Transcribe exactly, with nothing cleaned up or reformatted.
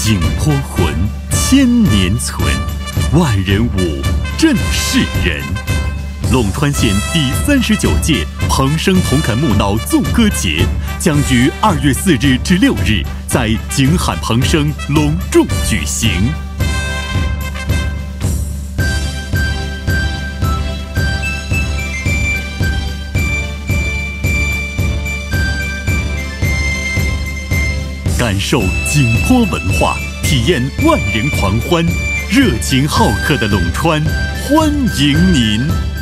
景颇魂，千年存。万人舞，震世人。陇川县第三十九届彭生同垦木脑纵歌节将于二月四日至六日在景海彭生隆重举行。感受景颇文化，体验万人狂欢，热情好客的陇川，欢迎您！